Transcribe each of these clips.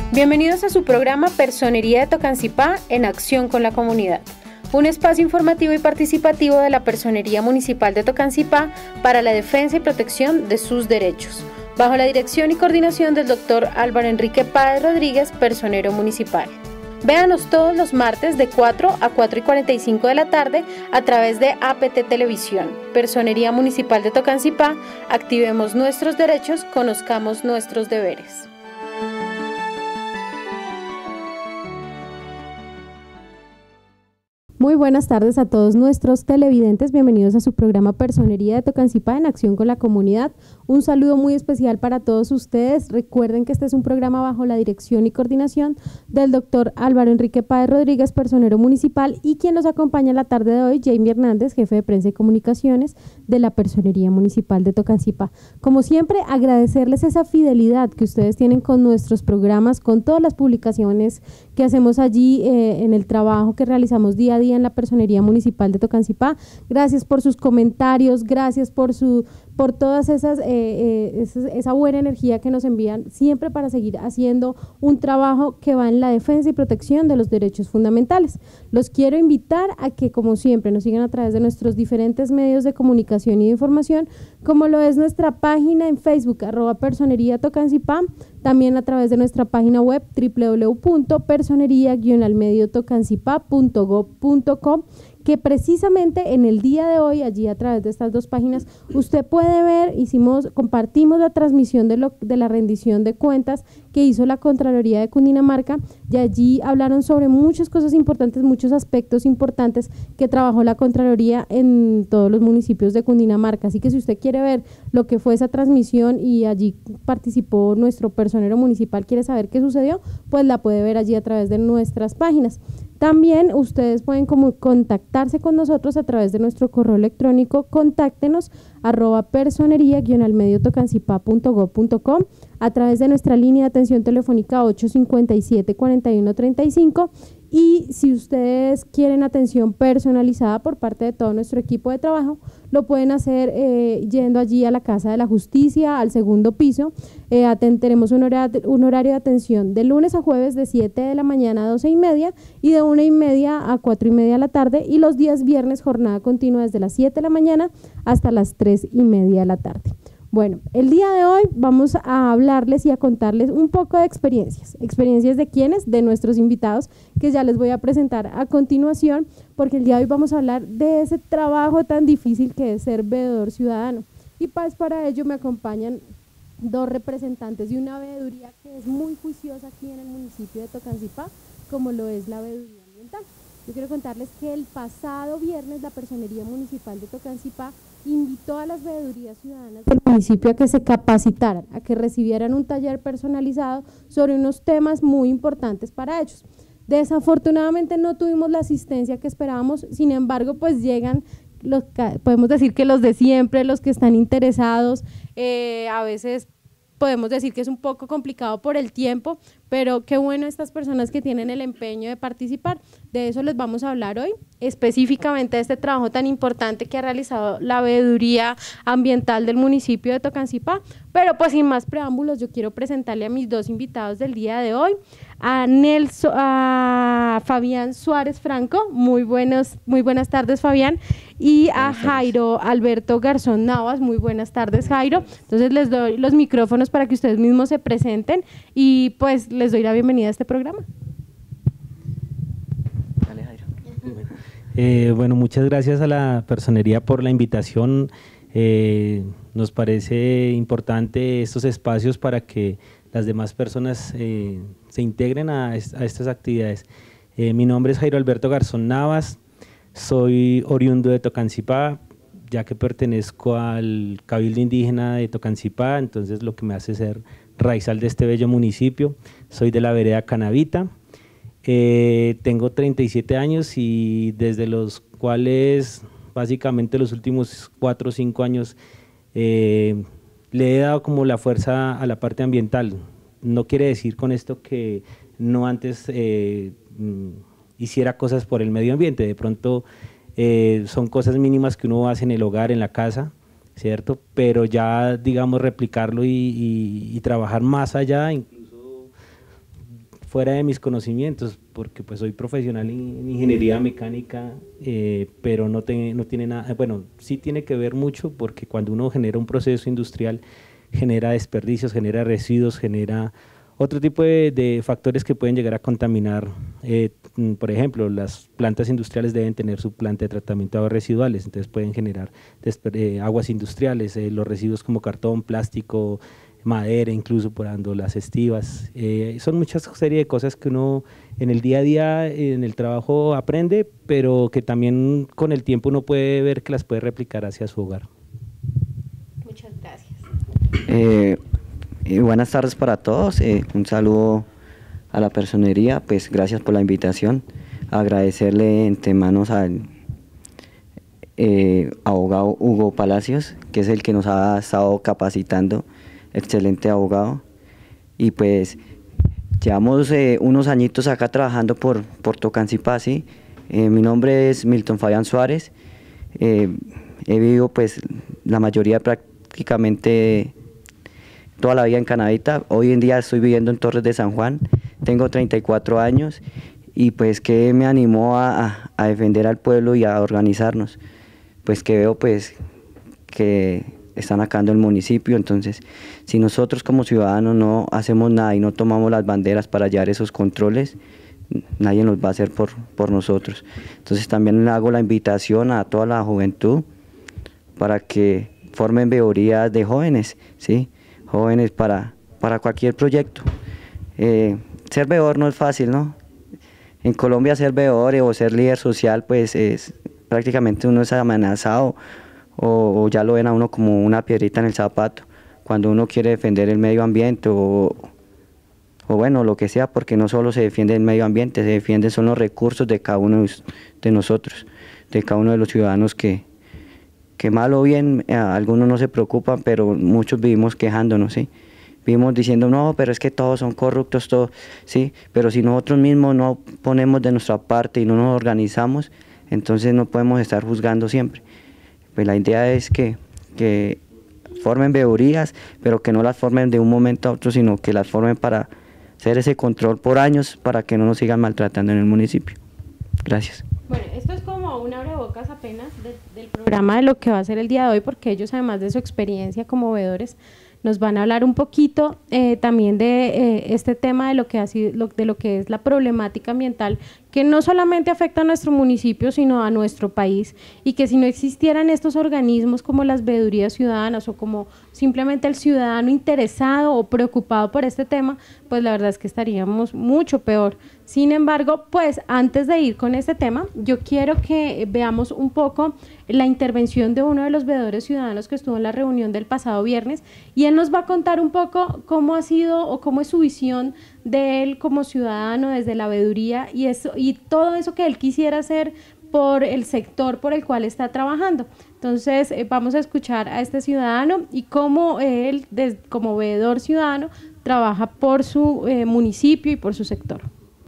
Bienvenidos a su programa Personería de Tocancipá en acción con la comunidad, un espacio informativo y participativo de la Personería Municipal de Tocancipá para la defensa y protección de sus derechos, bajo la dirección y coordinación del Dr. Álvaro Enrique Páez Rodríguez, personero municipal. Véanos todos los martes de 4 a 4:45 de la tarde a través de APT Televisión, Personería Municipal de Tocancipá. Activemos nuestros derechos, conozcamos nuestros deberes. Muy buenas tardes a todos nuestros televidentes, bienvenidos a su programa Personería de Tocancipá en acción con la comunidad. Un saludo muy especial para todos ustedes. Recuerden que este es un programa bajo la dirección y coordinación del doctor Álvaro Enrique Páez Rodríguez, personero municipal, y quien los acompaña la tarde de hoy, Jamie Hernández, jefe de prensa y comunicaciones de la Personería Municipal de Tocancipá. Como siempre, agradecerles esa fidelidad que ustedes tienen con nuestros programas, con todas las publicaciones que hacemos allí en el trabajo que realizamos día a día en la Personería Municipal de Tocancipá. Gracias por sus comentarios, gracias por todas esa buena energía que nos envían siempre para seguir haciendo un trabajo que va en la defensa y protección de los derechos fundamentales. Los quiero invitar a que, como siempre, nos sigan a través de nuestros diferentes medios de comunicación y de información, como lo es nuestra página en Facebook, @Personería Tocancipá, también a través de nuestra página web www.personería-tocancipá.gov.com, que precisamente en el día de hoy, allí a través de estas dos páginas, usted puede ver, compartimos la transmisión de la rendición de cuentas que hizo la Contraloría de Cundinamarca, y allí hablaron sobre muchas cosas importantes, muchos aspectos importantes que trabajó la Contraloría en todos los municipios de Cundinamarca. Así que si usted quiere ver lo que fue esa transmisión y allí participó nuestro personero municipal, quiere saber qué sucedió, pues la puede ver allí a través de nuestras páginas. También ustedes pueden contactarse con nosotros a través de nuestro correo electrónico, contáctenos @personería-tocancipá.gov.com, a través de nuestra línea de atención telefónica 857-4135, y si ustedes quieren atención personalizada por parte de todo nuestro equipo de trabajo, lo pueden hacer yendo allí a la Casa de la Justicia, al segundo piso. Tenemos un horario de atención de lunes a jueves de 7 de la mañana a 12:30 y de 1:30 a 4:30 de la tarde, y los días viernes jornada continua desde las 7 de la mañana hasta las 3:30 de la tarde. Bueno, el día de hoy vamos a hablarles y a contarles un poco de experiencias de quienes, de nuestros invitados, que ya les voy a presentar a continuación, porque el día de hoy vamos a hablar de ese trabajo tan difícil que es ser veedor ciudadano. Y para ello me acompañan dos representantes de una veeduría que es muy juiciosa aquí en el municipio de Tocancipá, como lo es la veeduría ambiental. Yo quiero contarles que el pasado viernes la Personería Municipal de Tocancipá invitó a las veedurías ciudadanas del municipio a que se capacitaran, a que recibieran un taller personalizado sobre unos temas muy importantes para ellos. Desafortunadamente no tuvimos la asistencia que esperábamos, sin embargo, pues llegan podemos decir que los de siempre, los que están interesados. A veces podemos decir que es un poco complicado por el tiempo, pero qué bueno estas personas que tienen el empeño de participar. De eso les vamos a hablar hoy, específicamente de este trabajo tan importante que ha realizado la veeduría ambiental del municipio de Tocancipá. Pero pues sin más preámbulos, yo quiero presentarle a mis dos invitados del día de hoy, a Fabián Suárez Franco. Muy buenas tardes, Fabián, y a Jairo Alberto Garzón Navas. Muy buenas tardes, Jairo. Entonces les doy los micrófonos para que ustedes mismos se presenten y pues les doy la bienvenida a este programa. Dale, Jairo. Bueno, muchas gracias a la Personería por la invitación. Nos parece importante estos espacios para que las demás personas se integren a estas actividades. Mi nombre es Jairo Alberto Garzón Navas, soy oriundo de Tocancipá, ya que pertenezco al Cabildo Indígena de Tocancipá, entonces lo que me hace ser raizal de este bello municipio. Soy de la vereda Canavita, tengo 37 años y desde los cuales básicamente los últimos 4 o 5 años le he dado como la fuerza a la parte ambiental. No quiere decir con esto que no antes hiciera cosas por el medio ambiente, de pronto son cosas mínimas que uno hace en el hogar, en la casa, ¿cierto? Pero ya, digamos, replicarlo y trabajar más allá, incluso fuera de mis conocimientos, porque pues soy profesional en ingeniería mecánica, pero no tiene nada, bueno, sí tiene que ver mucho, porque cuando uno genera un proceso industrial, genera desperdicios, genera residuos, genera otro tipo de factores que pueden llegar a contaminar. Por ejemplo, las plantas industriales deben tener su planta de tratamiento de aguas residuales, entonces pueden generar aguas industriales, los residuos como cartón, plástico, madera, incluso porando las estivas. Son muchas serie de cosas que uno en el día a día, en el trabajo aprende, pero que también con el tiempo uno puede ver que las puede replicar hacia su hogar. Muchas gracias. Buenas tardes para todos, un saludo a la personería, pues gracias por la invitación, agradecerle en antemanos al abogado Hugo Palacios, que es el que nos ha estado capacitando, excelente abogado, y pues llevamos unos añitos acá trabajando por Tocancipá, ¿sí? Mi nombre es Milton Fabián Suárez, he vivido pues la mayoría prácticamente toda la vida en Canavita. Hoy en día estoy viviendo en Torres de San Juan, tengo 34 años y pues que me animó a defender al pueblo y a organizarnos, pues que veo pues que están acabando el municipio. Entonces si nosotros como ciudadanos no hacemos nada y no tomamos las banderas para hallar esos controles, nadie los va a hacer por nosotros. Entonces también le hago la invitación a toda la juventud para que formen veedurías de jóvenes, ¿sí? Jóvenes para cualquier proyecto. Ser veedor no es fácil, ¿no? En Colombia ser veedor o ser líder social, pues prácticamente uno es amenazado o ya lo ven a uno como una piedrita en el zapato cuando uno quiere defender el medio ambiente o bueno, lo que sea, porque no solo se defiende el medio ambiente, se defienden son los recursos de cada uno de nosotros, de cada uno de los ciudadanos que mal o bien, algunos no se preocupan, pero muchos vivimos quejándonos, ¿sí? Vivimos diciendo, no, pero es que todos son corruptos, todos, ¿sí? Pero si nosotros mismos no ponemos de nuestra parte y no nos organizamos, entonces no podemos estar juzgando siempre. Pues la idea es que formen veedurías, pero que no las formen de un momento a otro, sino que las formen para hacer ese control por años, para que no nos sigan maltratando en el municipio. Gracias. Bueno, esto es como un abrebocas apenas del programa de lo que va a ser el día de hoy, porque ellos, además de su experiencia como veedores, nos van a hablar un poquito también de este tema de lo que de lo que es la problemática ambiental, que no solamente afecta a nuestro municipio, sino a nuestro país, y que si no existieran estos organismos como las veedurías ciudadanas o como simplemente el ciudadano interesado o preocupado por este tema, pues la verdad es que estaríamos mucho peor. Sin embargo, pues antes de ir con este tema, yo quiero que veamos un poco la intervención de uno de los veedores ciudadanos que estuvo en la reunión del pasado viernes, y él nos va a contar un poco cómo ha sido o cómo es su visión de él como ciudadano desde la veeduría y todo eso que él quisiera hacer por el sector por el cual está trabajando. Entonces vamos a escuchar a este ciudadano y cómo él, como veedor ciudadano, trabaja por su municipio y por su sector.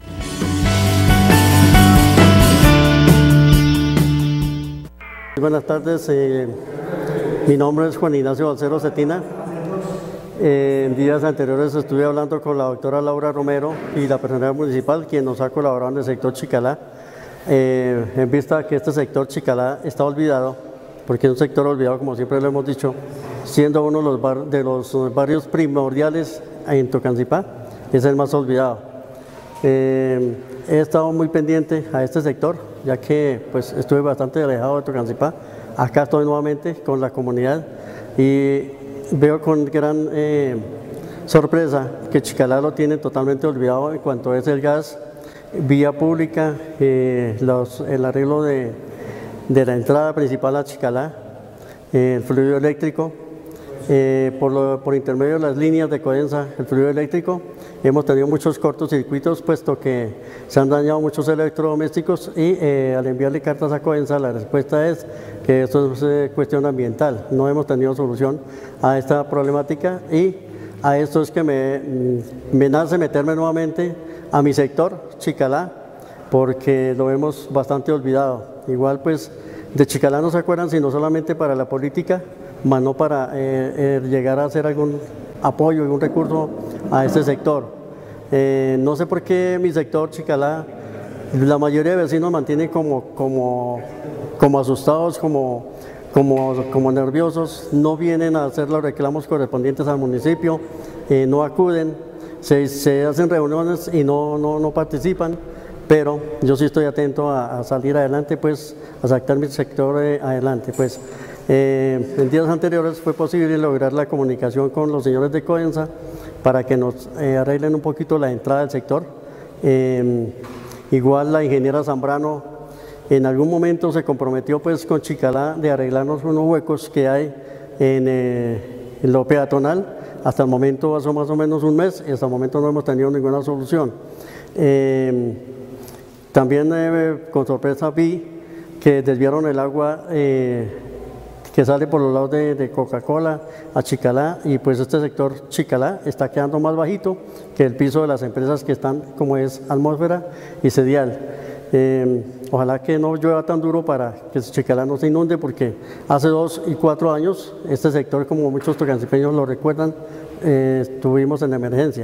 Buenas tardes, mi nombre es Juan Ignacio Balcero Cetina. En días anteriores estuve hablando con la doctora Laura Romero y la personalidad municipal, quien nos ha colaborado en el sector Chicalá, en vista que este sector Chicalá está olvidado, porque es un sector olvidado, como siempre lo hemos dicho, siendo uno de los barrios primordiales en Tocancipá, es el más olvidado. He estado muy pendiente a este sector, ya que pues estuve bastante alejado de Tocancipá. Acá estoy nuevamente con la comunidad y veo con gran sorpresa que Chicalá lo tiene totalmente olvidado en cuanto es el gas, vía pública, el arreglo de la entrada principal a Chicalá, el fluido eléctrico, por intermedio de las líneas de Codensa, el fluido eléctrico. Hemos tenido muchos cortocircuitos, puesto que se han dañado muchos electrodomésticos y al enviarle cartas a Codensa la respuesta es que esto es cuestión ambiental. No hemos tenido solución a esta problemática y a esto es que me nace meterme nuevamente a mi sector, Chicalá, porque lo vemos bastante olvidado. Igual pues de Chicalá no se acuerdan sino solamente para la política, más no para llegar a hacer algún apoyo, algún recurso a este sector. No sé por qué mi sector, Chicalá, la mayoría de vecinos mantienen como asustados, como nerviosos, no vienen a hacer los reclamos correspondientes al municipio, no acuden, se hacen reuniones y no participan, pero yo sí estoy atento a salir adelante, pues a sacar mi sector adelante. Pues en días anteriores fue posible lograr la comunicación con los señores de Codensa para que nos arreglen un poquito la entrada del sector. Igual la ingeniera Zambrano en algún momento se comprometió pues con Chicalá de arreglarnos unos huecos que hay en lo peatonal. Hasta el momento hace más o menos un mes y hasta el momento no hemos tenido ninguna solución. También con sorpresa vi que desviaron el agua que sale por los lados de Coca-Cola a Chicalá, y pues este sector Chicalá está quedando más bajito que el piso de las empresas que están como es Atmósfera y Sedial. Ojalá que no llueva tan duro para que Chicalá no se inunde, porque hace 2 y 4 años este sector, como muchos tocancipeños lo recuerdan, estuvimos en emergencia.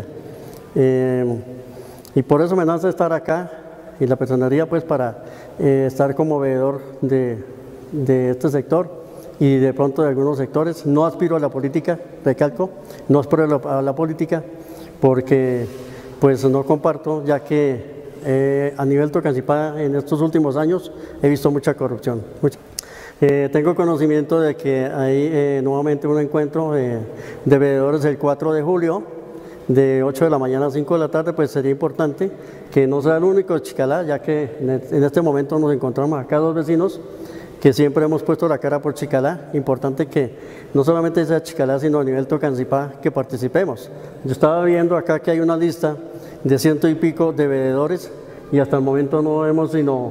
Y por eso me nace estar acá y la personería pues para estar como veedor de este sector y de pronto de algunos sectores. No aspiro a la política, recalco, no aspiro a la política porque pues no comparto, ya que a nivel Tocancipá en estos últimos años he visto mucha corrupción. Tengo conocimiento de que hay nuevamente un encuentro de veedores el 4 de julio de 8 de la mañana a 5 de la tarde. Pues sería importante que no sea el único de Chicalá, ya que en este momento nos encontramos acá 2 vecinos que siempre hemos puesto la cara por Chicalá. Importante que no solamente sea Chicalá, sino a nivel Tocancipá que participemos. Yo estaba viendo acá que hay una lista de 100 y pico de veedores y hasta el momento no vemos sino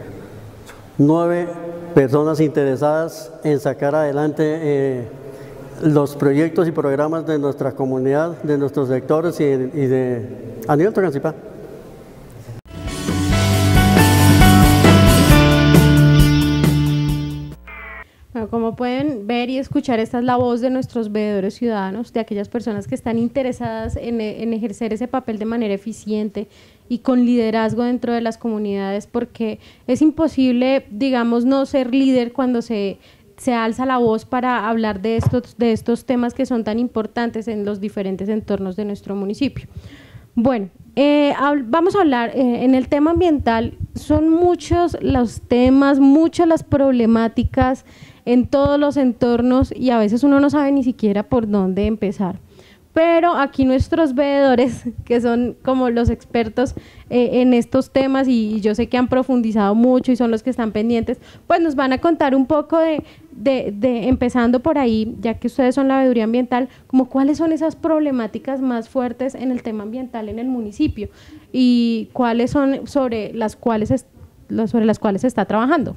9 personas interesadas en sacar adelante los proyectos y programas de nuestra comunidad, de nuestros sectores a nivel Tocancipá. Bueno, como pueden ver y escuchar, esta es la voz de nuestros veedores ciudadanos, de aquellas personas que están interesadas en ejercer ese papel de manera eficiente y con liderazgo dentro de las comunidades, porque es imposible, digamos, no ser líder cuando se alza la voz para hablar de estos temas que son tan importantes en los diferentes entornos de nuestro municipio. Bueno, vamos a hablar en el tema ambiental. Son muchos los temas, muchas las problemáticas en todos los entornos y a veces uno no sabe ni siquiera por dónde empezar. Pero aquí nuestros veedores, que son como los expertos en estos temas y yo sé que han profundizado mucho y son los que están pendientes, pues nos van a contar un poco empezando por ahí, ya que ustedes son la veeduría ambiental, como cuáles son esas problemáticas más fuertes en el tema ambiental en el municipio y cuáles son sobre las cuales se está trabajando.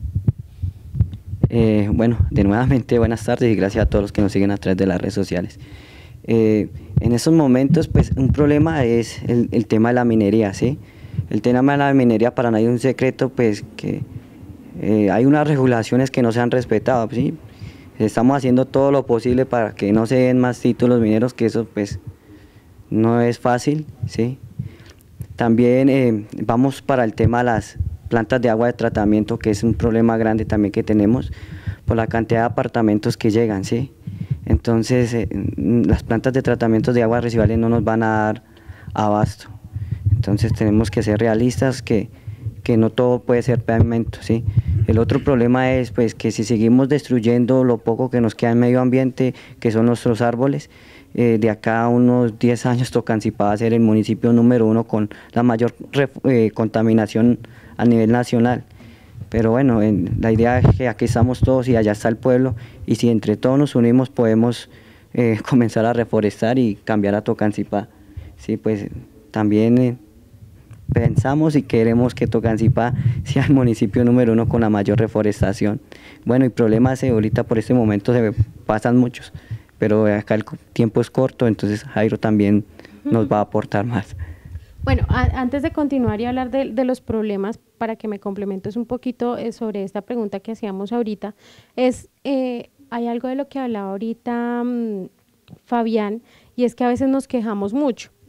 Bueno, nuevamente buenas tardes y gracias a todos los que nos siguen a través de las redes sociales. En estos momentos, pues un problema es el tema de la minería, ¿sí? El tema de la minería para nadie es un secreto, pues que hay unas regulaciones que no se han respetado, ¿sí? Estamos haciendo todo lo posible para que no se den más títulos mineros, que eso pues no es fácil, ¿sí? También vamos para el tema de las plantas de agua de tratamiento, que es un problema grande también que tenemos por la cantidad de apartamentos que llegan, ¿sí? Entonces las plantas de tratamiento de aguas residuales no nos van a dar abasto. Entonces tenemos que ser realistas, que no todo puede ser pavimento, ¿sí? El otro problema es pues que si seguimos destruyendo lo poco que nos queda en medio ambiente, que son nuestros árboles, de acá a unos 10 años Tocancipá va a ser el municipio número 1 con la mayor contaminación a nivel nacional. Pero bueno, la idea es que aquí estamos todos y allá está el pueblo, y si entre todos nos unimos podemos comenzar a reforestar y cambiar a Tocancipá. Sí, pues también pensamos y queremos que Tocancipá sea el municipio número 1 con la mayor reforestación. Bueno, y problemas ahorita por este momento se pasan muchos, pero acá el tiempo es corto, entonces Jairo también nos va a aportar más. Bueno, antes de continuar y hablar de los problemas, para que me complementes un poquito sobre esta pregunta que hacíamos ahorita, hay algo de lo que hablaba ahorita Fabián, y es que a veces nos quejamos mucho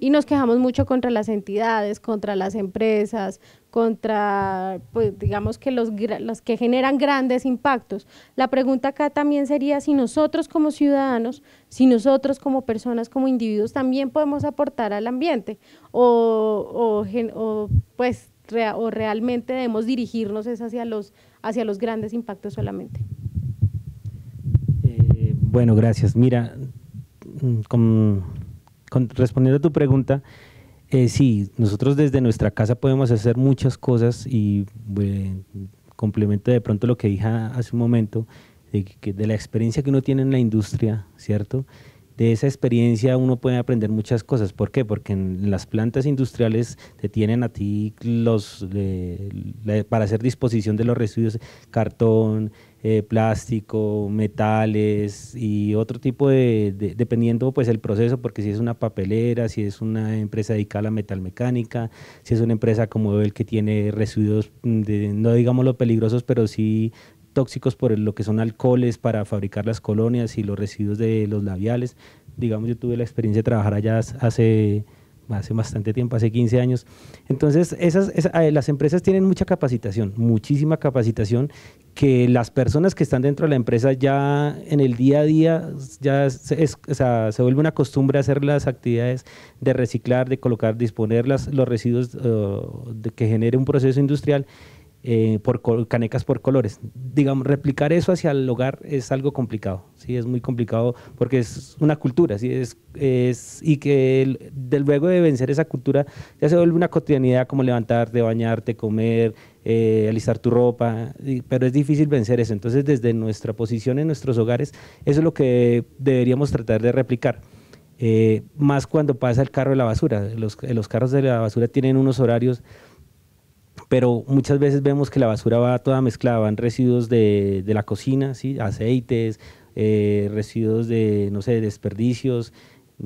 y nos quejamos mucho contra las entidades, contra las empresas, contra, pues digamos que los que generan grandes impactos. La pregunta acá también sería si nosotros como ciudadanos, si nosotros como personas, como individuos también podemos aportar al ambiente o realmente debemos dirigirnos hacia los grandes impactos solamente. Bueno, gracias. Mira, respondiendo a tu pregunta, sí, nosotros desde nuestra casa podemos hacer muchas cosas y complemento de pronto lo que dije hace un momento, de la experiencia que uno tiene en la industria, ¿cierto? De esa experiencia uno puede aprender muchas cosas. ¿Por qué? Porque en las plantas industriales te tienen a ti para hacer disposición de los residuos, cartón, plástico, metales y otro tipo dependiendo pues el proceso, porque si es una papelera, si es una empresa dedicada a la metalmecánica, si es una empresa como el que tiene residuos, no digamos lo peligrosos, pero sí tóxicos por lo que son alcoholes para fabricar las colonias y los residuos de los labiales. Digamos, yo tuve la experiencia de trabajar allá hace bastante tiempo, hace 15 años. Entonces, las empresas tienen mucha capacitación, muchísima capacitación, que las personas que están dentro de la empresa ya en el día a día ya se vuelve una costumbre hacer las actividades de reciclar, de colocar, disponer los residuos que genere un proceso industrial, canecas por colores. Digamos, replicar eso hacia el hogar es algo complicado, ¿sí? Es muy complicado porque es una cultura, ¿sí? Y que luego de vencer esa cultura ya se vuelve una cotidianidad como levantarte, bañarte, comer, alistar tu ropa, pero es difícil vencer eso. Entonces, desde nuestra posición en nuestros hogares, eso es lo que deberíamos tratar de replicar. Más cuando pasa el carro de la basura. Los carros de la basura tienen unos horarios, pero muchas veces vemos que la basura va toda mezclada, van residuos de la cocina, ¿sí? Aceites, residuos de, no sé, desperdicios,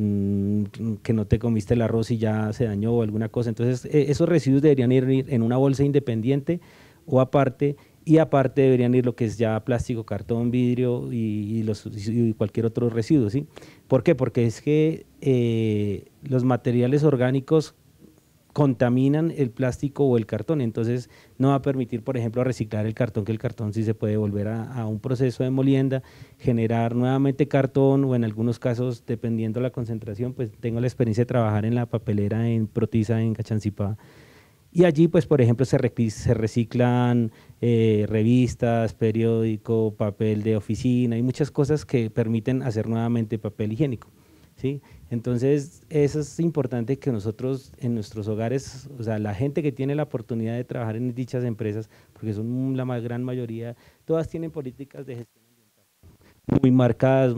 que no te comiste el arroz y ya se dañó o alguna cosa. Entonces, esos residuos deberían ir en una bolsa independiente o aparte, y aparte deberían ir lo que es ya plástico, cartón, vidrio y cualquier otro residuo, ¿sí? ¿Por qué? Porque es que los materiales orgánicos contaminan el plástico o el cartón, entonces no va a permitir, por ejemplo, reciclar el cartón, que el cartón sí se puede volver a un proceso de molienda, generar nuevamente cartón, o en algunos casos, dependiendo de la concentración, pues tengo la experiencia de trabajar en la papelera en Protiza, en Cachancipá, y allí, pues, por ejemplo, se reciclan revistas, periódico, papel de oficina y muchas cosas que permiten hacer nuevamente papel higiénico, ¿sí? Entonces, eso es importante que nosotros en nuestros hogares, o sea, la gente que tiene la oportunidad de trabajar en dichas empresas, porque son la gran mayoría, todas tienen políticas de gestión ambiental muy marcadas,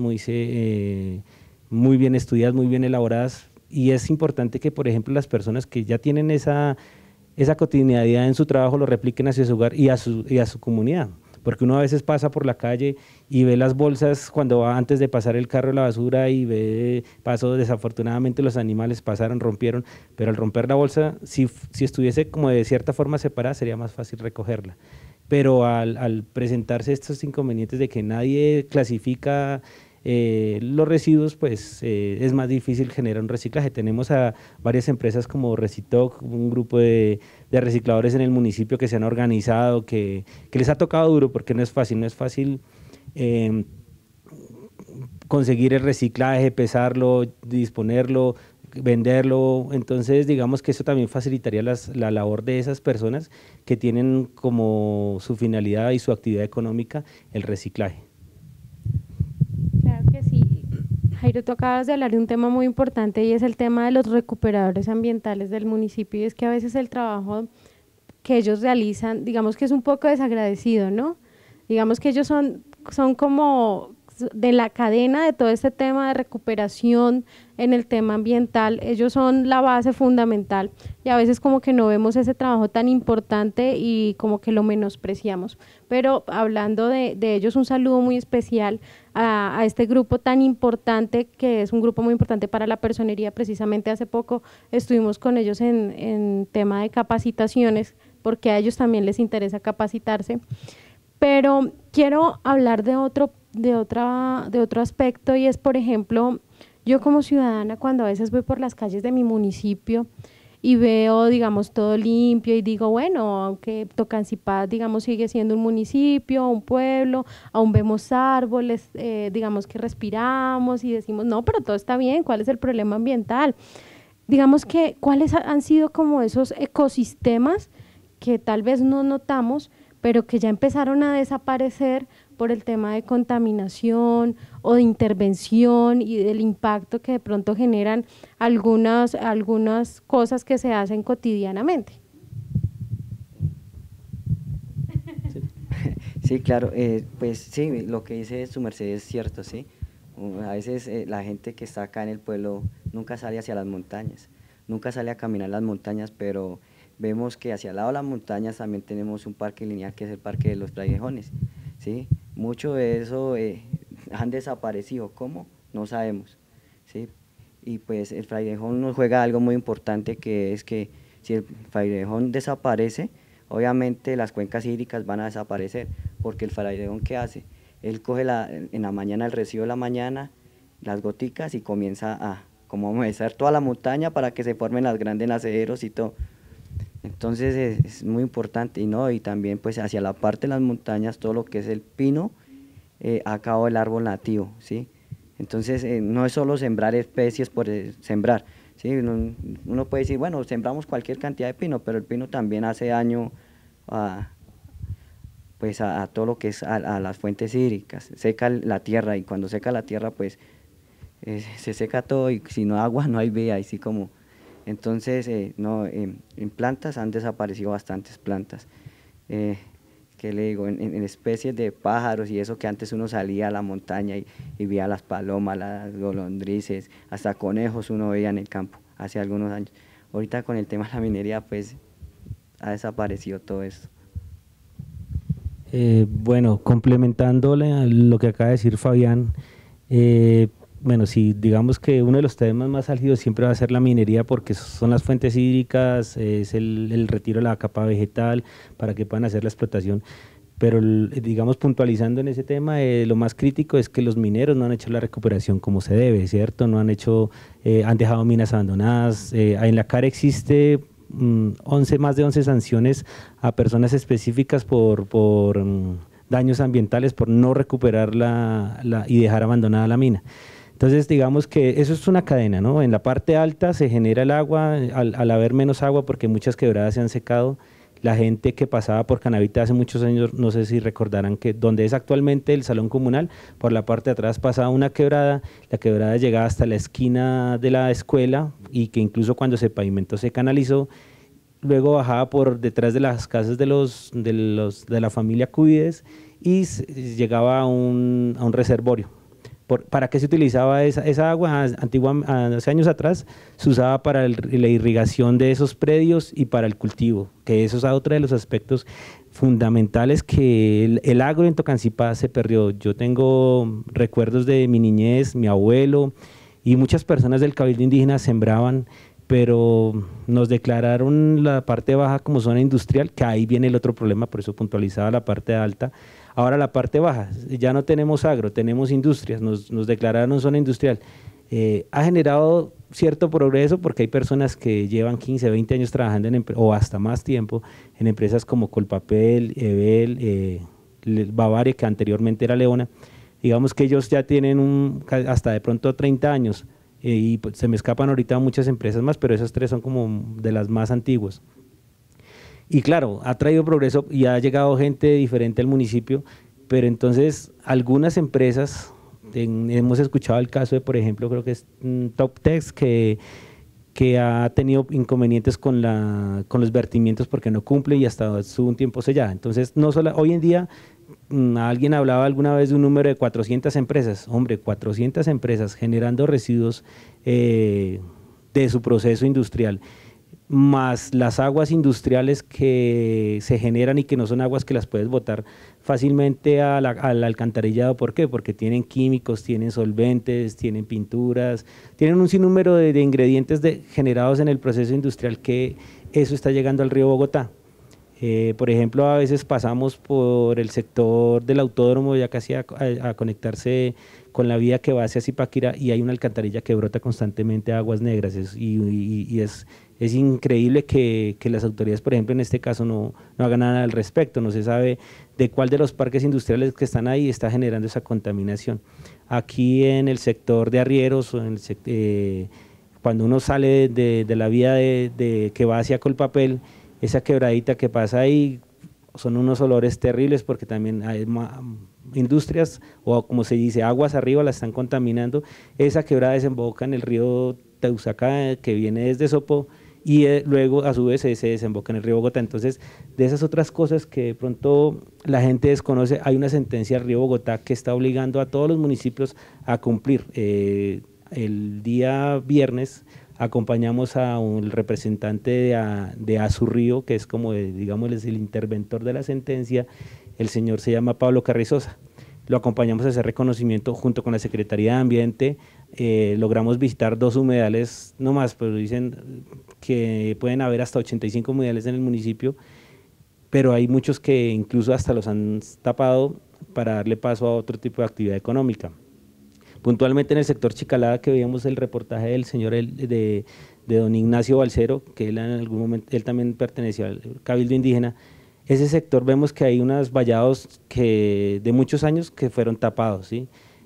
muy bien estudiadas, muy bien elaboradas, y es importante que, por ejemplo, las personas que ya tienen esa cotidianidad en su trabajo lo repliquen hacia su hogar y a su comunidad. Porque uno a veces pasa por la calle y ve las bolsas cuando va antes de pasar el carro de la basura y desafortunadamente los animales pasaron, rompieron, pero al romper la bolsa, si estuviese como de cierta forma separada, sería más fácil recogerla. Pero al presentarse estos inconvenientes de que nadie clasifica los residuos, pues es más difícil generar un reciclaje. Tenemos a varias empresas como Recitoc, un grupo de recicladores en el municipio que se han organizado, que les ha tocado duro porque no es fácil conseguir el reciclaje, pesarlo, disponerlo, venderlo. Entonces, digamos que eso también facilitaría la labor de esas personas que tienen como su finalidad y su actividad económica el reciclaje. Claro que sí. Jairo, tú acabas de hablar de un tema muy importante y es el tema de los recuperadores ambientales del municipio, y es que a veces el trabajo que ellos realizan, digamos que es un poco desagradecido, ¿no? Digamos que ellos son como de la cadena de todo este tema de recuperación en el tema ambiental, ellos son la base fundamental y a veces como que no vemos ese trabajo tan importante y como que lo menospreciamos, pero hablando de ellos, un saludo muy especial a este grupo tan importante, que es un grupo muy importante para la personería. Precisamente hace poco estuvimos con ellos en tema de capacitaciones, porque a ellos también les interesa capacitarse, pero quiero hablar de otro aspecto, y es, por ejemplo, Yo como ciudadana, cuando a veces voy por las calles de mi municipio y veo, digamos, todo limpio y digo, bueno, aunque Tocancipá, digamos, sigue siendo un municipio, un pueblo, aún vemos árboles, digamos que respiramos y decimos, no, pero todo está bien, ¿cuál es el problema ambiental? Digamos que, ¿cuáles han sido como esos ecosistemas que tal vez no notamos, pero que ya empezaron a desaparecer por el tema de contaminación o de intervención y del impacto que de pronto generan algunas cosas que se hacen cotidianamente? Sí, claro, pues sí, lo que dice su merced es cierto, sí. A veces la gente que está acá en el pueblo nunca sale hacia las montañas, nunca sale a caminar las montañas, pero vemos que hacia el lado de las montañas también tenemos un parque lineal que es el Parque de los Frailejones, ¿sí? Mucho de eso han desaparecido, ¿cómo? No sabemos, ¿sí? Y pues el frailejón nos juega algo muy importante, que es que si el frailejón desaparece, obviamente las cuencas hídricas van a desaparecer, porque el frailejón, ¿qué hace? Él coge en la mañana el recibo de la mañana, las goticas, y comienza a como mover toda la montaña para que se formen las grandes nacederos y todo. Entonces es muy importante, y también pues hacia la parte de las montañas, todo lo que es el pino, ha acabado el árbol nativo, ¿sí? Entonces no es solo sembrar especies por sembrar, ¿sí? Uno puede decir, bueno, sembramos cualquier cantidad de pino, pero el pino también hace daño pues a todo lo que es a las fuentes hídricas, seca la tierra, y cuando seca la tierra pues se seca todo, y si no hay agua no hay vida, así como. Entonces, en plantas han desaparecido bastantes plantas. ¿Qué le digo? En especies de pájaros y eso, que antes uno salía a la montaña y veía las palomas, las golondrices, hasta conejos uno veía en el campo hace algunos años. Ahorita con el tema de la minería, pues ha desaparecido todo esto. Bueno, complementándole a lo que acaba de decir Fabián, bueno, sí, digamos que uno de los temas más álgidos siempre va a ser la minería, porque son las fuentes hídricas, es el retiro de la capa vegetal para que puedan hacer la explotación. Pero digamos, puntualizando en ese tema, lo más crítico es que los mineros no han hecho la recuperación como se debe, ¿cierto? No han hecho, han dejado minas abandonadas. En la CAR existe más de 11 sanciones a personas específicas por daños ambientales, por no recuperar y dejar abandonada la mina. Entonces, digamos que eso es una cadena, ¿no? En la parte alta se genera el agua, al haber menos agua, porque muchas quebradas se han secado. La gente que pasaba por Canavita hace muchos años, no sé si recordarán que donde es actualmente el salón comunal, por la parte de atrás pasaba una quebrada, la quebrada llegaba hasta la esquina de la escuela, y que incluso cuando se pavimentó se canalizó, luego bajaba por detrás de las casas de la familia Cuides y llegaba a un reservorio. ¿Para qué se utilizaba esa agua? Hace años atrás se usaba para la irrigación de esos predios y para el cultivo, que eso es otro de los aspectos fundamentales, que el agro en Tocancipá se perdió. Yo tengo recuerdos de mi niñez, mi abuelo y muchas personas del Cabildo Indígena sembraban, pero nos declararon la parte baja como zona industrial, que ahí viene el otro problema, por eso puntualizaba la parte alta. Ahora la parte baja, ya no tenemos agro, tenemos industrias, nos declararon zona industrial. Ha generado cierto progreso, porque hay personas que llevan 15, 20 años trabajando o hasta más tiempo en empresas como Colpapel, Ebel, Bavaria, que anteriormente era Leona. Digamos que ellos ya tienen hasta de pronto 30 años, y pues se me escapan ahorita muchas empresas más, pero esas tres son como de las más antiguas. Y claro, ha traído progreso y ha llegado gente diferente al municipio, pero entonces algunas empresas, hemos escuchado el caso de, por ejemplo, creo que es Toptex, que ha tenido inconvenientes con los vertimientos porque no cumple, y hasta un tiempo sellada. Entonces, no solo, hoy en día, alguien hablaba alguna vez de un número de 400 empresas. Hombre, 400 empresas generando residuos de su proceso industrial, más las aguas industriales que se generan y que no son aguas que las puedes botar fácilmente al alcantarillado. ¿Por qué? Porque tienen químicos, tienen solventes, tienen pinturas, tienen un sinnúmero de ingredientes generados en el proceso industrial, que eso está llegando al río Bogotá. Por ejemplo, a veces pasamos por el sector del autódromo ya casi a conectarse con la vía que va hacia Zipaquirá y hay una alcantarilla que brota constantemente aguas negras y es increíble que las autoridades, por ejemplo, en este caso no hagan nada al respecto, no se sabe de cuál de los parques industriales que están ahí está generando esa contaminación. Aquí en el sector de arrieros, cuando uno sale de la vía que va hacia Colpapel, esa quebradita que pasa ahí son unos olores terribles porque también hay industrias o como se dice, aguas arriba la están contaminando. Esa quebrada desemboca en el río Teusaca que viene desde Sopó y luego a su vez se desemboca en el río Bogotá. Entonces, de esas otras cosas que de pronto la gente desconoce, hay una sentencia del río Bogotá que está obligando a todos los municipios a cumplir. El día viernes acompañamos a un representante de Asurrío, que es como, digamos, el interventor de la sentencia. El señor se llama Pablo Carrizosa. Lo acompañamos a ese reconocimiento junto con la Secretaría de Ambiente. Logramos visitar 2 humedales, no más, pero dicen que pueden haber hasta 85 humedales en el municipio, pero hay muchos que incluso hasta los han tapado para darle paso a otro tipo de actividad económica. Puntualmente en el sector Chicalada, que veíamos el reportaje del señor de don Ignacio Balcero, que él en algún momento, él también pertenecía al Cabildo Indígena. Ese sector vemos que hay unos vallados de muchos años que fueron tapados, ¿sí?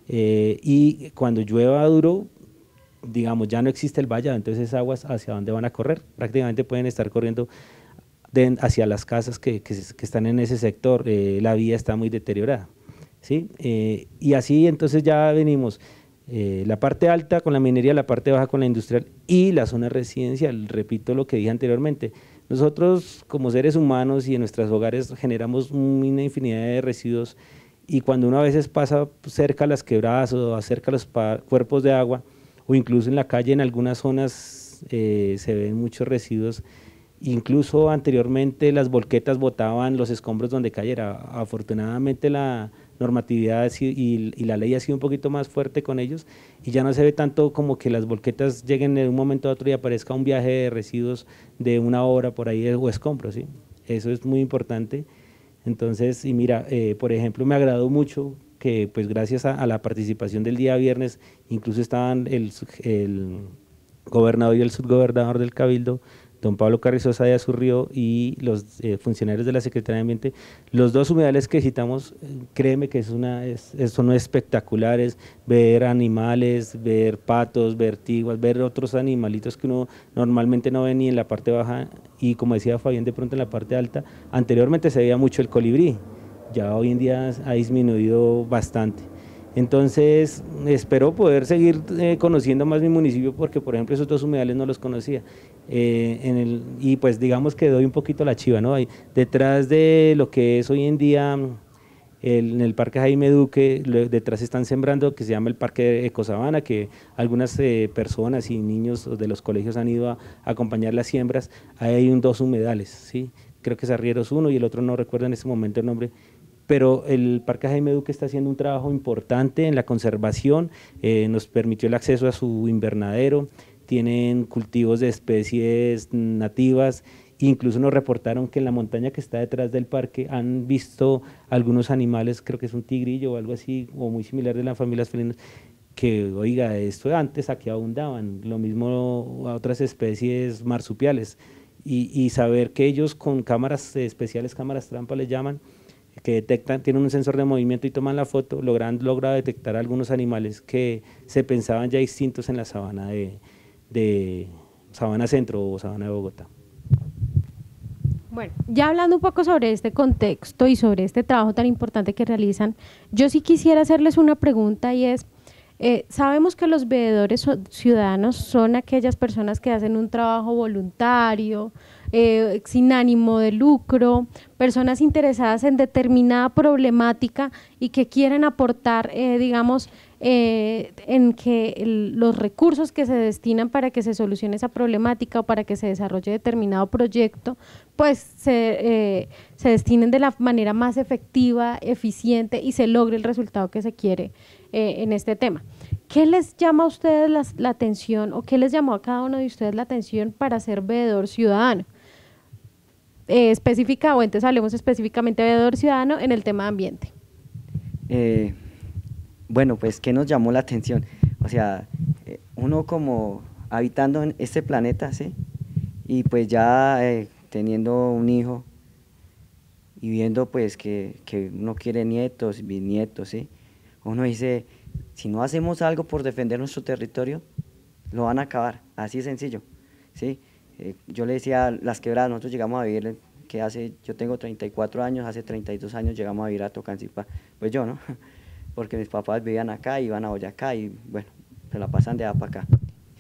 Y cuando llueva duro, digamos, ya no existe el vallado, entonces esas aguas hacia dónde van a correr, prácticamente pueden estar corriendo hacia las casas que están en ese sector. La vía está muy deteriorada, ¿sí? Y así entonces ya venimos, la parte alta con la minería, la parte baja con la industrial y la zona residencial. Repito lo que dije anteriormente, nosotros como seres humanos y en nuestros hogares generamos una infinidad de residuos y cuando uno a veces pasa cerca a las quebradas o cerca a los cuerpos de agua o incluso en la calle en algunas zonas se ven muchos residuos. Incluso anteriormente las volquetas botaban los escombros donde cayera. Afortunadamente la normatividad y la ley ha sido un poquito más fuerte con ellos y ya no se ve tanto como que las volquetas lleguen de un momento a otro y aparezca un viaje de residuos de 1 hora por ahí o escombros, ¿sí? Eso es muy importante. Entonces, y mira, por ejemplo, me agradó mucho que pues gracias a la participación del día viernes, incluso estaban el gobernador y el subgobernador del Cabildo, don Pablo Carrizosa de Asurrío y los funcionarios de la Secretaría de Ambiente. Los 2 humedales que citamos, créeme que son espectaculares, ver animales, ver patos, ver tiguas, ver otros animalitos que uno normalmente no ve ni en la parte baja y como decía Fabián, de pronto en la parte alta. Anteriormente se veía mucho el colibrí, ya hoy en día ha disminuido bastante. Entonces, espero poder seguir conociendo más mi municipio porque, por ejemplo, esos 2 humedales no los conocía. Y pues digamos que doy un poquito la chiva, ¿no? Detrás de lo que es hoy en día en el Parque Jaime Duque, detrás están sembrando, que se llama el Parque Ecosabana, que algunas personas y niños de los colegios han ido a acompañar las siembras. Ahí hay 2 humedales, ¿sí? Creo que es Arrieros 1 y el otro no recuerdo en este momento el nombre. Pero el Parque Jaime Duque está haciendo un trabajo importante en la conservación, nos permitió el acceso a su invernadero, tienen cultivos de especies nativas, incluso nos reportaron que en la montaña que está detrás del parque han visto algunos animales, creo que es un tigrillo o algo así, o muy similar de las familias felinas, que oiga, esto antes aquí abundaban, lo mismo a otras especies marsupiales, y saber que ellos con cámaras especiales, cámaras trampa les llaman, que detectan, tienen un sensor de movimiento y toman la foto, logrado detectar algunos animales que se pensaban ya extintos en la sabana de Sabana Centro o Sabana de Bogotá. Bueno, ya hablando un poco sobre este contexto y sobre este trabajo tan importante que realizan, yo sí quisiera hacerles una pregunta y es, sabemos que los veedores ciudadanos son aquellas personas que hacen un trabajo voluntario, sin ánimo de lucro, personas interesadas en determinada problemática y que quieren aportar, digamos, en que los recursos que se destinan para que se solucione esa problemática o para que se desarrolle determinado proyecto, pues se destinen de la manera más efectiva, eficiente y se logre el resultado que se quiere en este tema. ¿Qué les llama a ustedes la atención o qué les llamó a cada uno de ustedes la atención para ser veedor ciudadano? específica, o entonces hablemos específicamente de Veedor Ciudadano en el tema de ambiente. Bueno, pues, ¿qué nos llamó la atención? O sea, uno como habitando en este planeta, ¿sí? Y pues ya teniendo un hijo y viendo pues que uno quiere nietos, bisnietos, ¿sí? Uno dice, si no hacemos algo por defender nuestro territorio, lo van a acabar, así de sencillo, ¿sí? Yo le decía, las quebradas, nosotros llegamos a vivir, yo tengo 34 años, hace 32 años llegamos a vivir a Tocancipá, pues yo, ¿no? Porque mis papás vivían acá, iban a Boyacá y bueno, se la pasan de allá para acá.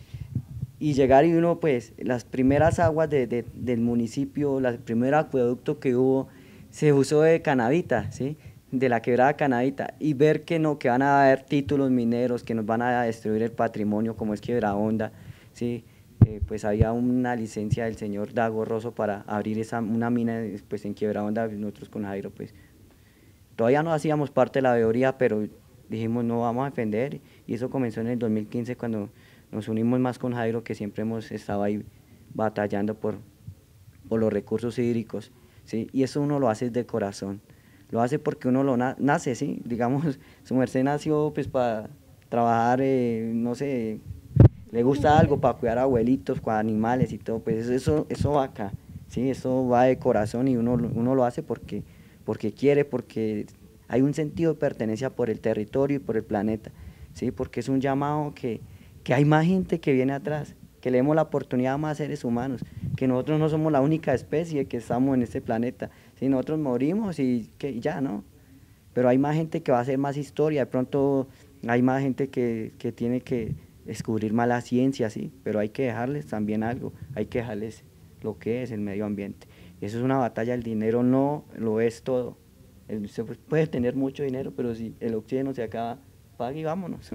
Y llegar y uno, pues, las primeras aguas del municipio, el primer acueducto que hubo, se usó de Canavita, ¿sí? De la quebrada Canavita, y ver que no, que van a haber títulos mineros, que nos van a destruir el patrimonio como es Quebrada Honda, ¿sí? Pues había una licencia del señor Dago Rosso para abrir una mina pues, en Quebrada Honda, nosotros con Jairo, pues, todavía no hacíamos parte de la veeduría, pero dijimos no, vamos a defender, y eso comenzó en el 2015 cuando nos unimos más con Jairo, que siempre hemos estado ahí batallando por los recursos hídricos, ¿sí? Y eso uno lo hace de corazón, lo hace porque uno lo nace, ¿sí? Digamos, su merced nació pues para trabajar, no sé, le gusta algo para cuidar a abuelitos, con animales y todo, pues eso va acá, ¿sí? Eso va de corazón y uno lo hace porque quiere, porque hay un sentido de pertenencia por el territorio y por el planeta, ¿sí? Porque es un llamado que hay más gente que viene atrás, que le demos la oportunidad a más seres humanos, que nosotros no somos la única especie que estamos en este planeta, ¿sí? Nosotros morimos y ya, ¿no? Pero hay más gente que va a hacer más historia, de pronto hay más gente que tiene que descubrir más la ciencia, ¿sí? Pero hay que dejarles también algo, hay que dejarles lo que es el medio ambiente. Eso es una batalla, el dinero no lo es todo. Se puede tener mucho dinero, pero si el oxígeno se acaba, pague y vámonos.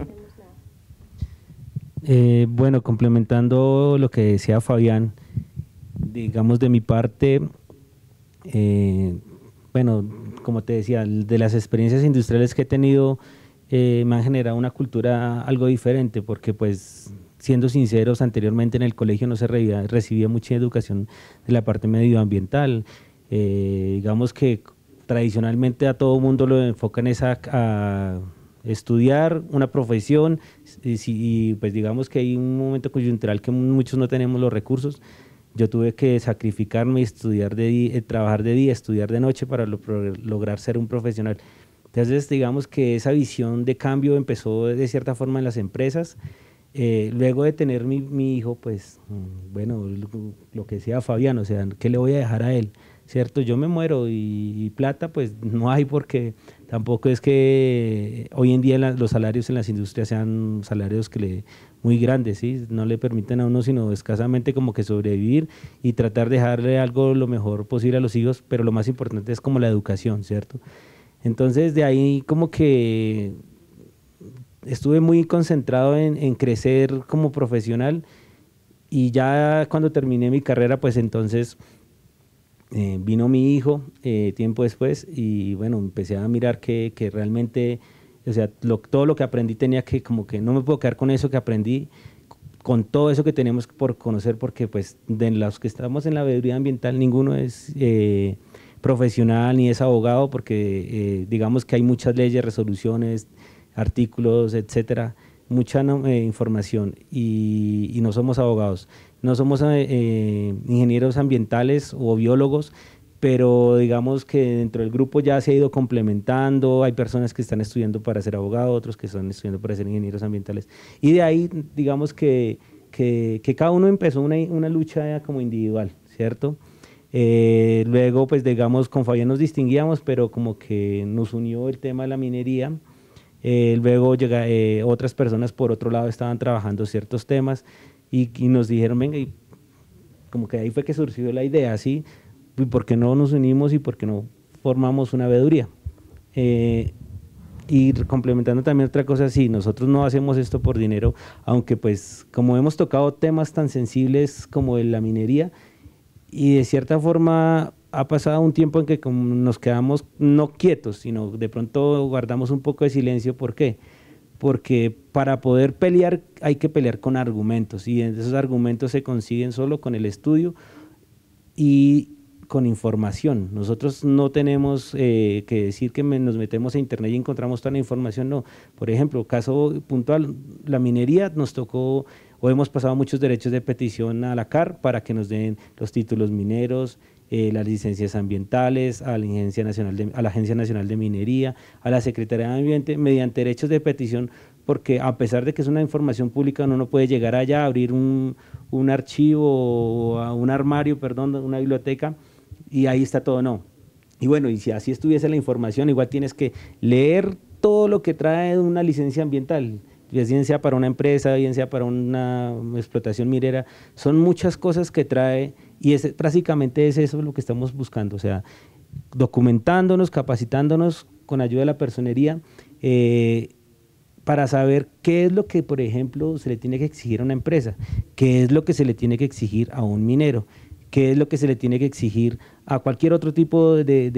Bueno, complementando lo que decía Fabián, digamos de mi parte, bueno, como te decía, de las experiencias industriales que he tenido, me han generado una cultura algo diferente, porque pues siendo sinceros, anteriormente en el colegio no se recibía mucha educación de la parte medioambiental. Digamos que tradicionalmente a todo mundo lo enfocan a estudiar una profesión y pues digamos que hay un momento coyuntural que muchos no tenemos los recursos. Yo tuve que sacrificarme y estudiar trabajar de día, estudiar de noche para lograr ser un profesional. Entonces digamos que esa visión de cambio empezó de cierta forma en las empresas. Luego de tener mi hijo, pues bueno, lo que decía Fabián, o sea, ¿qué le voy a dejar a él? ¿Cierto? Yo me muero y plata pues no hay, porque tampoco es que hoy en día los salarios en las industrias sean salarios muy grandes, ¿sí? No le permiten a uno sino escasamente como que sobrevivir y tratar de dejarle algo lo mejor posible a los hijos, pero lo más importante es como la educación, ¿cierto? Entonces de ahí como que estuve muy concentrado en crecer como profesional, y ya cuando terminé mi carrera pues entonces vino mi hijo tiempo después, y bueno, empecé a mirar que realmente, o sea, todo lo que aprendí tenía que, como que no me puedo quedar con eso que aprendí, con todo eso que tenemos por conocer, porque pues de los que estamos en la veeduría ambiental ninguno es profesional ni es abogado, porque digamos que hay muchas leyes, resoluciones, artículos, etcétera, mucha información, y no somos abogados, no somos ingenieros ambientales o biólogos, pero digamos que dentro del grupo ya se ha ido complementando, hay personas que están estudiando para ser abogados, otros que están estudiando para ser ingenieros ambientales, y de ahí digamos que cada uno empezó una lucha como individual, ¿cierto? Luego pues digamos con Fabián nos distinguíamos, pero como que nos unió el tema de la minería. Luego otras personas por otro lado estaban trabajando ciertos temas y nos dijeron, venga, y como que ahí fue que surgió la idea, ¿sí? ¿Y por qué no nos unimos y por qué no formamos una veeduría? Y complementando también otra cosa, sí, nosotros no hacemos esto por dinero, aunque pues como hemos tocado temas tan sensibles como la minería, y de cierta forma ha pasado un tiempo en que nos quedamos no quietos, sino de pronto guardamos un poco de silencio. ¿Por qué? Porque para poder pelear hay que pelear con argumentos, y esos argumentos se consiguen solo con el estudio, y con información. Nosotros no tenemos que decir que nos metemos a internet y encontramos toda la información, no. Por ejemplo, caso puntual, la minería nos tocó, o hemos pasado muchos derechos de petición a la CAR para que nos den los títulos mineros, las licencias ambientales, a la Agencia Nacional de Minería, a la Secretaría de Ambiente, mediante derechos de petición, porque a pesar de que es una información pública, uno no puede llegar allá a abrir un archivo o un armario, perdón, una biblioteca, y ahí está todo, no. Y bueno, y si así estuviese la información, igual tienes que leer todo lo que trae una licencia ambiental, bien sea para una empresa, bien sea para una explotación minera, son muchas cosas que trae, y prácticamente es eso lo que estamos buscando, o sea, documentándonos, capacitándonos con ayuda de la personería, para saber qué es lo que, por ejemplo, se le tiene que exigir a una empresa, qué es lo que se le tiene que exigir a un minero, qué es lo que se le tiene que exigir a cualquier otro tipo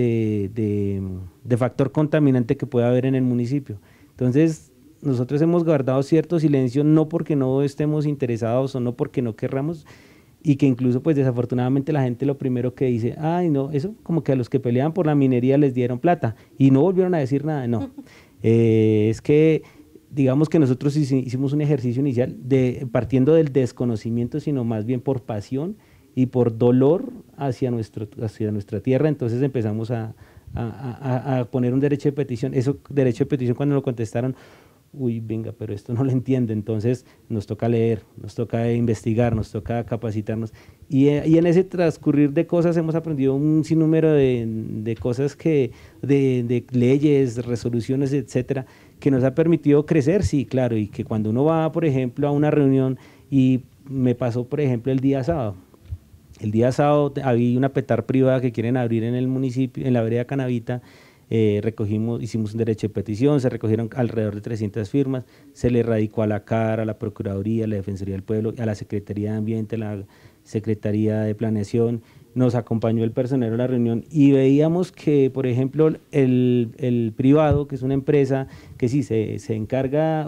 de factor contaminante que pueda haber en el municipio. Entonces, nosotros hemos guardado cierto silencio, no porque no estemos interesados o no porque no querramos, y que incluso pues desafortunadamente la gente lo primero que dice, ay no, eso como que a los que peleaban por la minería les dieron plata y no volvieron a decir nada, no. Es que digamos que nosotros hicimos un ejercicio inicial partiendo del desconocimiento, sino más bien por pasión y por dolor hacia nuestra tierra. Entonces empezamos a poner un derecho de petición. Eso derecho de petición, cuando lo contestaron, uy, venga, pero esto no lo entiende, entonces nos toca leer, nos toca investigar, nos toca capacitarnos, y en ese transcurrir de cosas hemos aprendido un sinnúmero de cosas de leyes, resoluciones, etcétera, que nos ha permitido crecer, sí, claro, y que cuando uno va, por ejemplo, a una reunión, y me pasó, por ejemplo, el día sábado había una petar privada que quieren abrir en el municipio, en la vereda Canavita. Hicimos un derecho de petición, se recogieron alrededor de 300 firmas, se le radicó a la CAR, a la Procuraduría, a la Defensoría del Pueblo, a la Secretaría de Ambiente, a la Secretaría de Planeación. Nos acompañó el personero a la reunión y veíamos que, por ejemplo, el privado, que es una empresa que sí se encarga,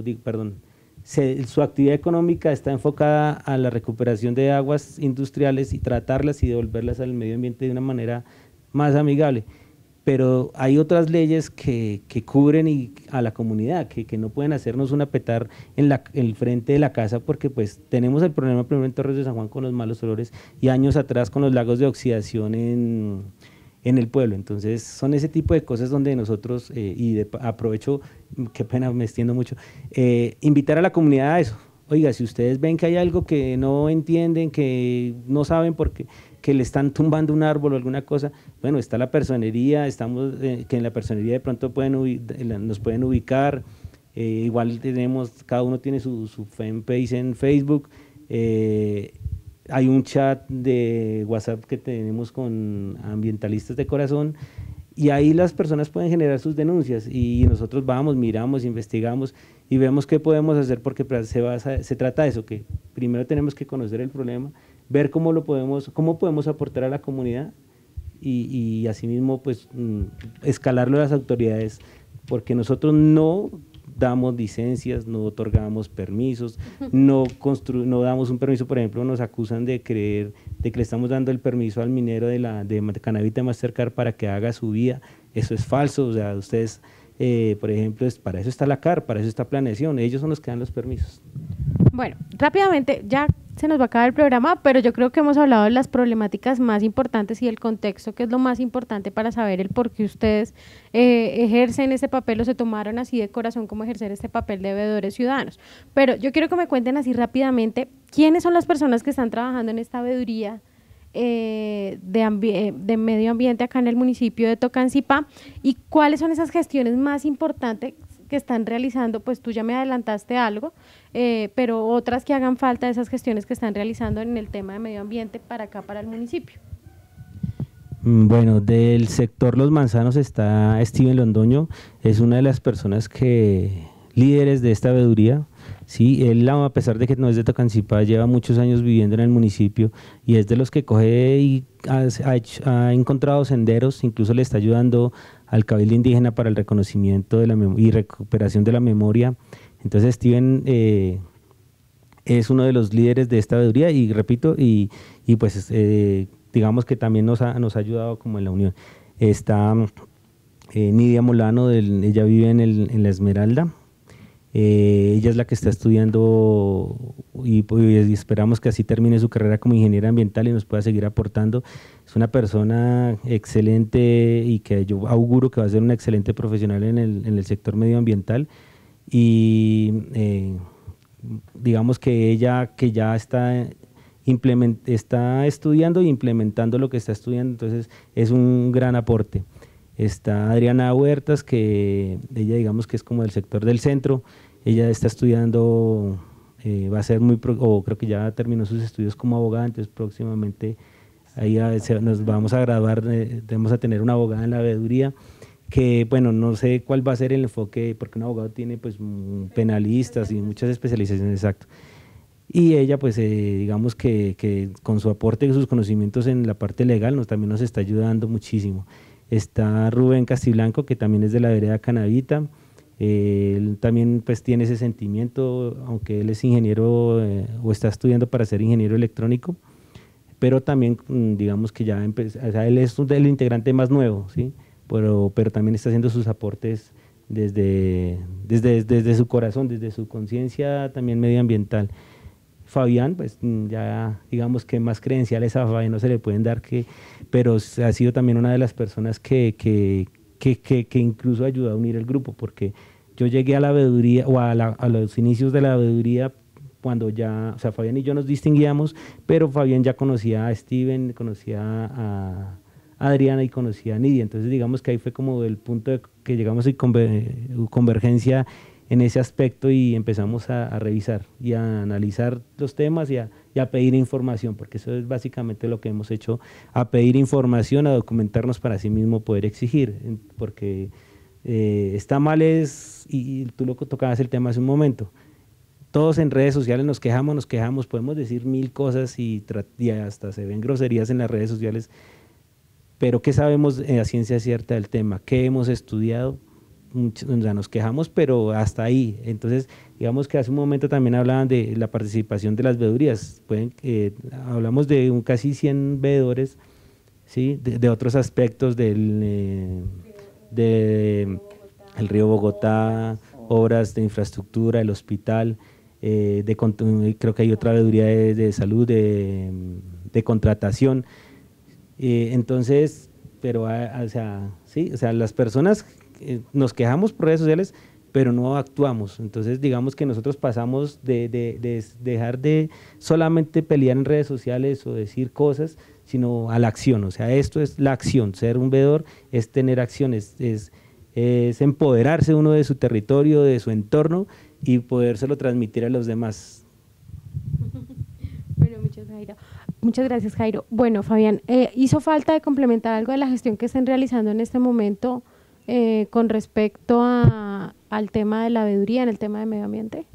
su actividad económica está enfocada a la recuperación de aguas industriales y tratarlas y devolverlas al medio ambiente de una manera más amigable. Pero hay otras leyes que cubren a la comunidad, que no pueden hacernos una petar en el frente de la casa, porque pues tenemos el problema primero en Torres de San Juan con los malos olores y años atrás con los lagos de oxidación en el pueblo. Entonces son ese tipo de cosas donde nosotros, aprovecho, qué pena, me extiendo mucho, invitar a la comunidad a eso. Oiga, si ustedes ven que hay algo que no entienden, que no saben por qué, que le están tumbando un árbol o alguna cosa, bueno, está la personería, que en la personería de pronto nos pueden ubicar, igual cada uno tiene su fanpage en Facebook, hay un chat de WhatsApp que tenemos con ambientalistas de corazón, y ahí las personas pueden generar sus denuncias y nosotros vamos, miramos, investigamos y vemos qué podemos hacer, porque se trata de eso, que primero tenemos que conocer el problema, ver cómo podemos aportar a la comunidad y asimismo pues escalarlo a las autoridades, porque nosotros no damos licencias, no otorgamos permisos, no damos un permiso. Por ejemplo, nos acusan de creer de que le estamos dando el permiso al minero de Canavita Mastercard para que haga su vía. Eso es falso. O sea, ustedes, por ejemplo, para eso está la CAR, para eso está Planeación, ellos son los que dan los permisos. Bueno, rápidamente, ya se nos va a acabar el programa, pero yo creo que hemos hablado de las problemáticas más importantes y el contexto, que es lo más importante para saber el por qué ustedes ejercen ese papel o se tomaron así de corazón como ejercer este papel de veedores ciudadanos. Pero yo quiero que me cuenten así rápidamente, ¿quiénes son las personas que están trabajando en esta veeduría de medio ambiente acá en el municipio de Tocancipá y cuáles son esas gestiones más importantes que están realizando? Pues tú ya me adelantaste algo, pero otras que hagan falta de esas gestiones que están realizando en el tema de medio ambiente para acá, para el municipio. Bueno, del sector Los Manzanos está Steven Londoño, es una de las personas líderes de esta veeduría. Sí, él, a pesar de que no es de Tocancipá, lleva muchos años viviendo en el municipio y es de los que coge y ha encontrado senderos, incluso le está ayudando al Cabildo Indígena para el reconocimiento y recuperación de la memoria. Entonces Steven es uno de los líderes de esta veeduría y repito, y pues digamos que también nos ha ayudado como en la unión. Está Nidia Molano, ella vive en La Esmeralda. Ella es la que está estudiando y esperamos que así termine su carrera como ingeniera ambiental y nos pueda seguir aportando. Es una persona excelente y que yo auguro que va a ser una excelente profesional en el sector medioambiental. Y digamos que ella que ya está estudiando e implementando lo que está estudiando, entonces es un gran aporte. Está Adriana Huertas, que ella digamos que es como del sector del centro. Ella está estudiando, va a ser o creo que ya terminó sus estudios como abogada, entonces próximamente ahí nos vamos a graduar, vamos a tener una abogada en la veeduría, que bueno, no sé cuál va a ser el enfoque, porque un abogado tiene pues penalistas y muchas especializaciones, exacto. Y ella pues digamos que con su aporte y sus conocimientos en la parte legal también nos está ayudando muchísimo. Está Rubén Castiblanco, que también es de la vereda Canavita. Él también pues tiene ese sentimiento, aunque él es ingeniero o está estudiando para ser ingeniero electrónico, pero también digamos que ya o sea, él es el integrante más nuevo, ¿sí? Pero también está haciendo sus aportes desde su corazón, desde su conciencia también medioambiental. Fabián, pues ya digamos que más credenciales a Fabián no se le pueden dar, pero ha sido también una de las personas que incluso ayudó a unir el grupo, porque yo llegué a la veeduría o a los inicios de la veeduría cuando ya, o sea, Fabián y yo nos distinguíamos, pero Fabián ya conocía a Steven, conocía a Adriana y conocía a Nidia, entonces digamos que ahí fue como el punto de que llegamos a convergencia en ese aspecto y empezamos a revisar y a analizar los temas y a pedir información, porque eso es básicamente lo que hemos hecho, a pedir información, a documentarnos para sí mismo poder exigir, porque está mal y tú lo tocabas el tema hace un momento, todos en redes sociales nos quejamos, podemos decir mil cosas y hasta se ven groserías en las redes sociales, pero ¿qué sabemos a ciencia cierta del tema? ¿Qué hemos estudiado? O sea, nos quejamos, pero hasta ahí. Entonces, digamos que hace un momento también hablaban de la participación de las veedurías. Hablamos de casi 100 veedores, ¿sí? De otros aspectos del el río Bogotá, obras de infraestructura, el hospital, creo que hay otra veeduría de salud, de contratación. Entonces, pero o sea, sí, o sea, las personas nos quejamos por redes sociales, pero no actuamos. Entonces, digamos que nosotros pasamos de dejar de solamente pelear en redes sociales o decir cosas, sino a la acción. O sea, esto es la acción. Ser un veedor es tener acción, es empoderarse uno de su territorio, de su entorno y podérselo transmitir a los demás. Bueno, muchas gracias, Jairo. Bueno, Fabián, ¿hizo falta de complementar algo de la gestión que estén realizando en este momento con respecto al tema de la veeduría, en el tema de medio ambiente?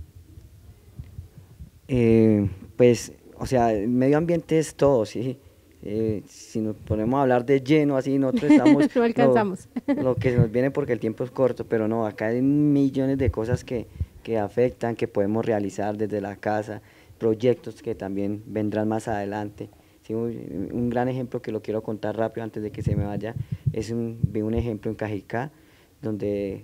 Pues, o sea, el medio ambiente es todo, ¿sí? Si nos ponemos a hablar de lleno, así nosotros estamos… No alcanzamos. Lo que nos viene porque el tiempo es corto, pero no, acá hay millones de cosas que afectan, que podemos realizar desde la casa, proyectos que también vendrán más adelante. Sí, un gran ejemplo que lo quiero contar rápido antes de que se me vaya, vi un ejemplo en Cajicá, donde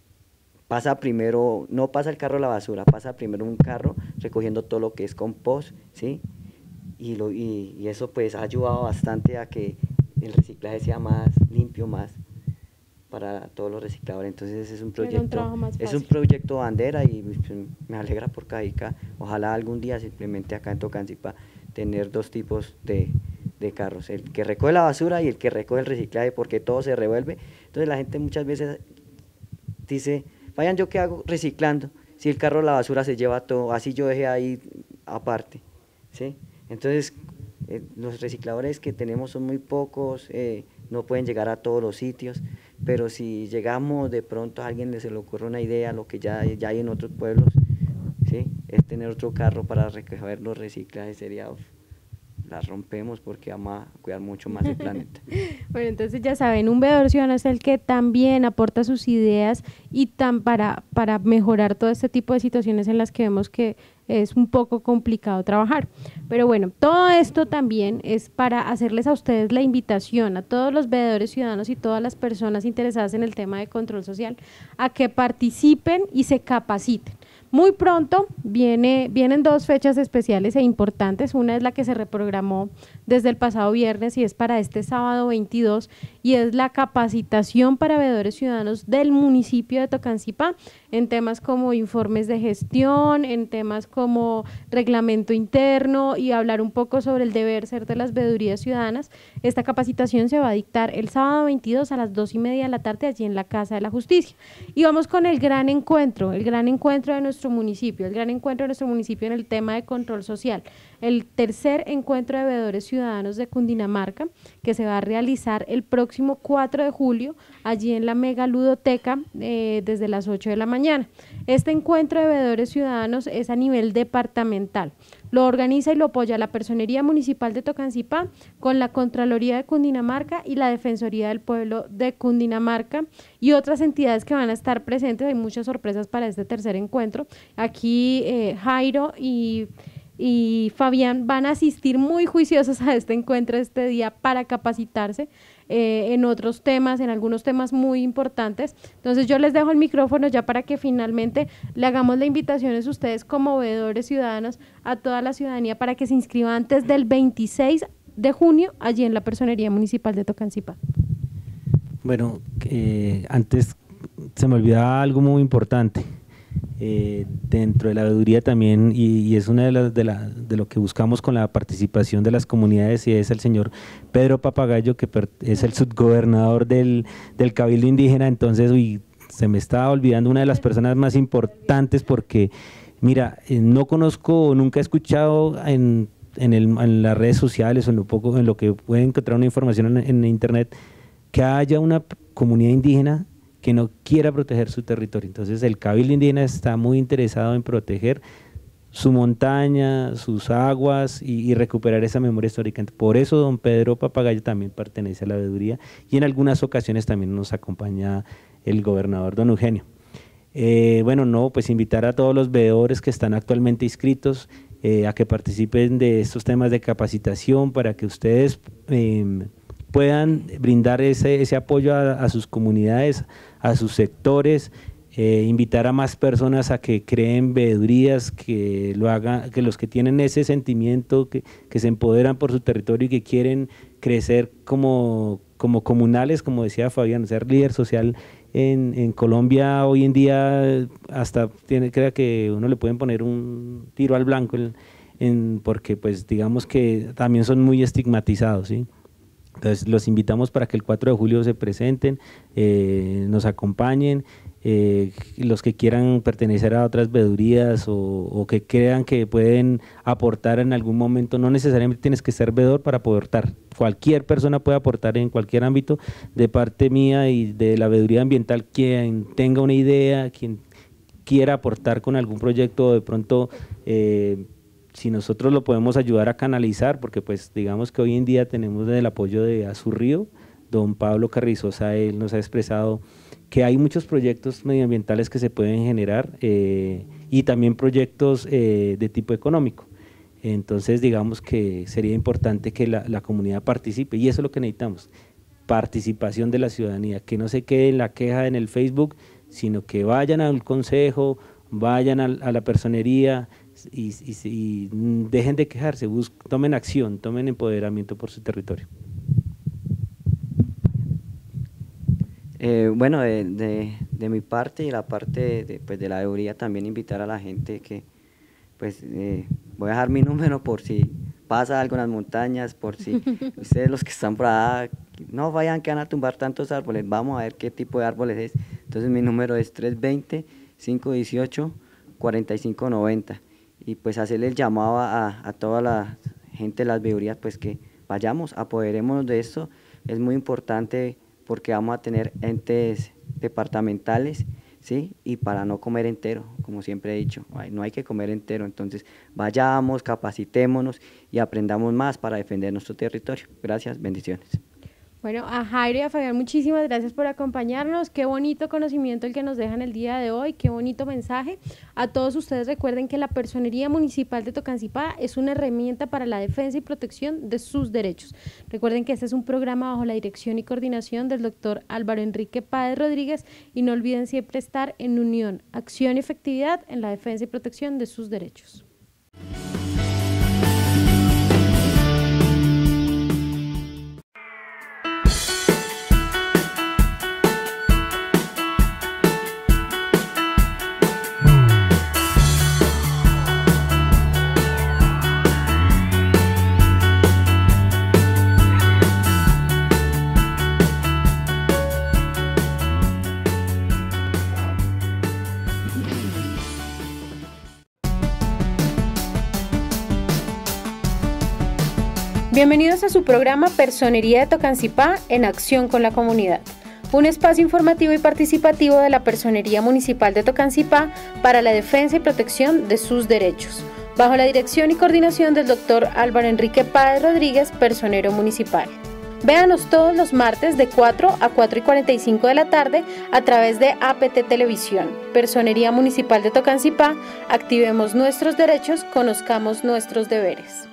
no pasa el carro a la basura, pasa primero un carro recogiendo todo lo que es compost, ¿sí? Y eso pues ha ayudado bastante a que el reciclaje sea más limpio, más para todos los recicladores. Entonces es un proyecto bandera y pues, me alegra por Cajicá. Ojalá algún día simplemente acá en Tocancipá tener dos tipos de carros, el que recoge la basura y el que recoge el reciclaje, porque todo se revuelve. Entonces la gente muchas veces dice, vayan, ¿yo qué hago reciclando? Si el carro de la basura se lleva todo, así yo dejé ahí aparte, ¿sí? Entonces los recicladores que tenemos son muy pocos, no pueden llegar a todos los sitios, pero si llegamos de pronto a alguien se le ocurre una idea, lo que ya hay en otros pueblos, ¿sí? Es tener otro carro para recoger los reciclajes, sería las rompemos porque vamos a cuidar mucho más el planeta. Bueno, entonces ya saben, un veedor ciudadano es el que también aporta sus ideas y para mejorar todo este tipo de situaciones en las que vemos que es un poco complicado trabajar. Pero bueno, todo esto también es para hacerles a ustedes la invitación, a todos los veedores ciudadanos y todas las personas interesadas en el tema de control social, a que participen y se capaciten. Muy pronto vienen dos fechas especiales e importantes. Una es la que se reprogramó desde el pasado viernes y es para este sábado 22 y es la capacitación para veedores ciudadanos del municipio de Tocancipá en temas como informes de gestión, en temas como reglamento interno y hablar un poco sobre el deber ser de las veedurías ciudadanas. Esta capacitación se va a dictar el sábado 22 a las 2:30 de la tarde allí en la Casa de la Justicia. Y vamos con el gran encuentro de nuestro municipio, el gran encuentro de nuestro municipio en el tema de control social, el tercer encuentro de veedores ciudadanos de Cundinamarca, que se va a realizar el próximo 4 de julio, allí en la Mega Ludoteca, desde las 8 de la mañana. Este encuentro de veedores ciudadanos es a nivel departamental. Lo organiza y lo apoya la Personería Municipal de Tocancipá con la Contraloría de Cundinamarca y la Defensoría del Pueblo de Cundinamarca y otras entidades que van a estar presentes. Hay muchas sorpresas para este tercer encuentro. Aquí Jairo y Fabián van a asistir muy juiciosos a este encuentro este día para capacitarse en otros temas, en algunos temas muy importantes. Entonces yo les dejo el micrófono ya para que finalmente le hagamos la invitación a ustedes como veedores ciudadanos a toda la ciudadanía para que se inscriba antes del 26 de junio allí en la Personería Municipal de Tocancipá. Bueno, antes se me olvidaba algo muy importante. Dentro de la veeduría también, y es una de lo que buscamos con la participación de las comunidades, y es el señor Pedro Papagayo, que es el subgobernador del Cabildo Indígena. Entonces, se me estaba olvidando una de las personas más importantes, porque mira, no conozco, nunca he escuchado en las redes sociales o en lo que pueden encontrar una información en internet, que haya una comunidad indígena que no quiera proteger su territorio. Entonces el Cabildo Indígena está muy interesado en proteger su montaña, sus aguas y recuperar esa memoria histórica. Por eso don Pedro Papagayo también pertenece a la veeduría y en algunas ocasiones también nos acompaña el gobernador don Eugenio. Pues invitar a todos los veedores que están actualmente inscritos a que participen de estos temas de capacitación para que ustedes puedan brindar ese apoyo a sus comunidades, a sus sectores, invitar a más personas a que creen veedurías, que lo hagan, que los que tienen ese sentimiento, que se empoderan por su territorio y que quieren crecer como comunales, como decía Fabián, ser líder social en Colombia hoy en día, hasta crea que uno le pueden poner un tiro al blanco, porque pues digamos que también son muy estigmatizados, ¿sí? Entonces los invitamos para que el 4 de julio se presenten, nos acompañen, los que quieran pertenecer a otras veedurías o que crean que pueden aportar en algún momento. No necesariamente tienes que ser veedor para aportar, cualquier persona puede aportar en cualquier ámbito. De parte mía y de la veeduría ambiental, quien tenga una idea, quien quiera aportar con algún proyecto, de pronto si nosotros lo podemos ayudar a canalizar, porque pues digamos que hoy en día tenemos el apoyo de Azurrío, don Pablo Carrizosa, él nos ha expresado que hay muchos proyectos medioambientales que se pueden generar y también proyectos de tipo económico. Entonces digamos que sería importante que la comunidad participe y eso es lo que necesitamos, participación de la ciudadanía, que no se quede en la queja en el Facebook, sino que vayan al consejo, vayan a la personería, y dejen de quejarse, tomen acción, tomen empoderamiento por su territorio. De mi parte y la parte de la veeduría, también invitar a la gente que voy a dejar mi número por si pasa algo en las montañas, por si ustedes los que están por allá no vayan que van a tumbar tantos árboles, vamos a ver qué tipo de árboles es. Entonces mi número es 320-518-4590 y pues hacerle el llamado a toda la gente de las veedurías, pues que vayamos, apoderémonos de esto. Es muy importante porque vamos a tener entes departamentales, ¿sí? Y para no comer entero, como siempre he dicho, no hay que comer entero, entonces vayamos, capacitémonos y aprendamos más para defender nuestro territorio. Gracias, bendiciones. Bueno, a Jairo y a Fabián, muchísimas gracias por acompañarnos. Qué bonito conocimiento el que nos dejan el día de hoy, qué bonito mensaje. A todos ustedes recuerden que la Personería Municipal de Tocancipá es una herramienta para la defensa y protección de sus derechos. Recuerden que este es un programa bajo la dirección y coordinación del doctor Álvaro Enrique Páez Rodríguez y no olviden siempre estar en unión, acción y efectividad en la defensa y protección de sus derechos. Bienvenidos a su programa Personería de Tocancipá en acción con la comunidad, un espacio informativo y participativo de la Personería Municipal de Tocancipá para la defensa y protección de sus derechos, bajo la dirección y coordinación del doctor Álvaro Enrique Páez Rodríguez, personero municipal. Véanos todos los martes de 4 a 4:45 de la tarde a través de APT Televisión. Personería Municipal de Tocancipá, activemos nuestros derechos, conozcamos nuestros deberes.